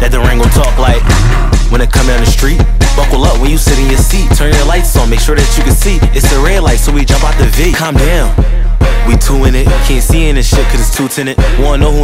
that the ring gon' talk like. When it come down the street, buckle up when you sit in your seat. Turn your lights on, make sure that you can see. It's a red light, so we jump out the V. Calm down, we two in it. Can't see in this shit cause it's too tinted. Wanna know who